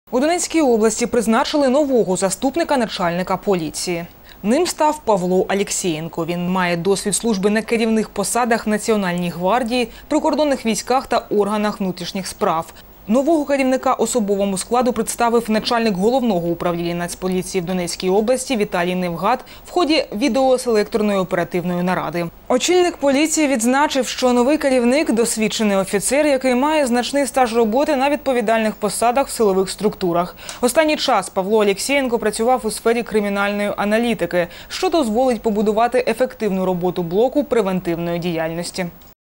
У Донецькій області призначили нового заступника начальника поліції. Ним став Павло Алєксєєнко. Він має досвід служби на керівних посадах в Національній гвардії, прикордонних військах та органах внутрішніх справ. Нового керівника особовому складу представив начальник головного управління Нацполіції в Донецькій області Віталій Невгад в ході відеоселекторної оперативної наради. Очільник поліції відзначив, що новий керівник – досвідчений офіцер, який має значний стаж роботи на відповідальних посадах в силових структурах. Останній час Павло Алєксєєнко працював у сфері кримінальної аналітики, що дозволить побудувати ефективну роботу блоку превентивної діяльності.